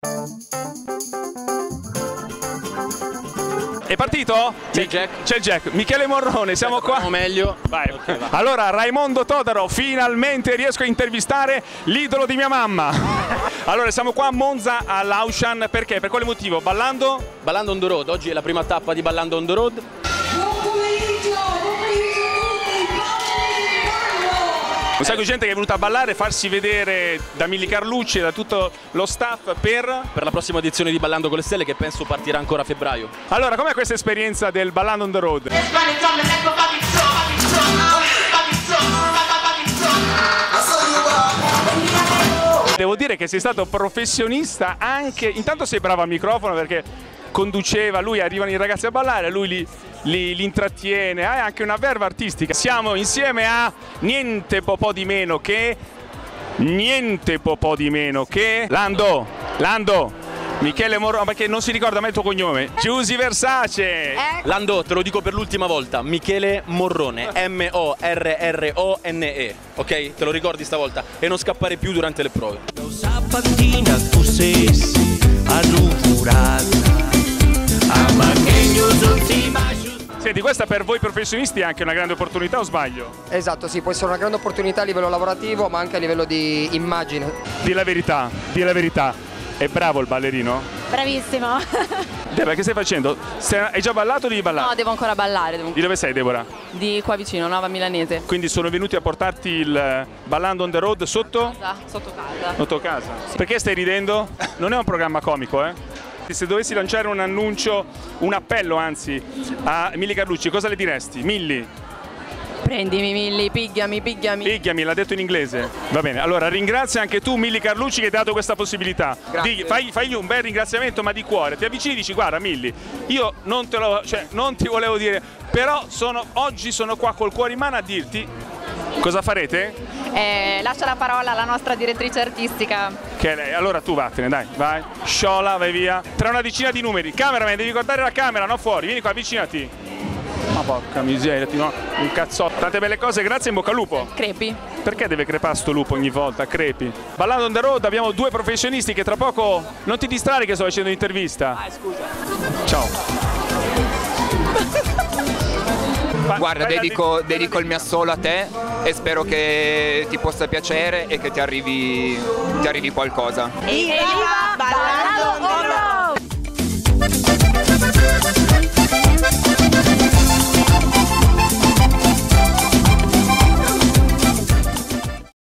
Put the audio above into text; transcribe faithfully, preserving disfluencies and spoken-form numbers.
È partito? C'è il Jack. C'è il Jack. Michele Morrone, siamo qua. Meglio. Vai. Okay, vai. Allora, Raimondo Todaro, finalmente riesco a intervistare l'idolo di mia mamma. Allora, siamo qua a Monza all'Aushan, perché? Per quale motivo? Ballando? Ballando on the road, oggi è la prima tappa di Ballando on the road. Un sacco di gente che è venuta a ballare e farsi vedere da Milly Carlucci e da tutto lo staff per... Per la prossima edizione di Ballando con le Stelle, che penso partirà ancora a febbraio. Allora, com'è questa esperienza del Ballando on the road? Devo dire che sei stato professionista anche... Intanto sei bravo al microfono perché conduceva, lui arrivano i ragazzi a ballare, lui li, li, li intrattiene, ha anche una verve artistica. Siamo insieme a niente po' po' di meno che... Niente po' po' di meno che... Lando, Lando, Michele Morrone, perché non si ricorda mai il tuo cognome. Giusy Versace. Lando, te lo dico per l'ultima volta, Michele Morrone, M O R R O N E, ok? Te lo ricordi stavolta? E non scappare più durante le prove. Senti, questa per voi professionisti è anche una grande opportunità, o sbaglio? Esatto, sì, può essere una grande opportunità a livello lavorativo, ma anche a livello di immagine. Di la verità, di la verità. È bravo il ballerino? Bravissimo. Deborah, che stai facendo? Stai, hai già ballato o devi ballare? No, devo ancora ballare. Devo... Di dove sei, Deborah? Di qua vicino, Nova Milanese. Quindi sono venuti a portarti il Ballando on the road sotto? Casa, sotto casa. Sotto casa. Sì. Perché stai ridendo? Non è un programma comico, eh? Se dovessi lanciare un annuncio, un appello anzi, a Milly Carlucci, cosa le diresti? Milly? Prendimi Milly, pigliami, pigliami. Pigliami, l'ha detto in inglese. Va bene, allora ringrazia anche tu Milly Carlucci che ti ha dato questa possibilità. Digli, fai, fagli un bel ringraziamento, ma di cuore. Ti avvicini e dici, guarda Milly, io non te lo, cioè, non ti volevo dire, però sono, oggi sono qua col cuore in mano a dirti cosa farete? Eh, lascia la parola alla nostra direttrice artistica. Che è lei, allora tu vattene, dai, vai. Sciola, vai via. Tra una decina di numeri. Cameraman, devi guardare la camera, no fuori. Vieni qua, avvicinati. Ma porca miseria, ti no, un cazzotto. Tante belle cose, grazie, in bocca al lupo. Crepi. Perché deve crepare sto lupo ogni volta? Crepi. Ballando on the road abbiamo due professionisti che tra poco... Non ti distrarre che sto facendo intervista. Ah, scusa. Ciao. Guarda, dedico, dedico il mio assolo a te e spero che ti possa piacere e che ti arrivi, ti arrivi qualcosa. Viva Ballando on the road!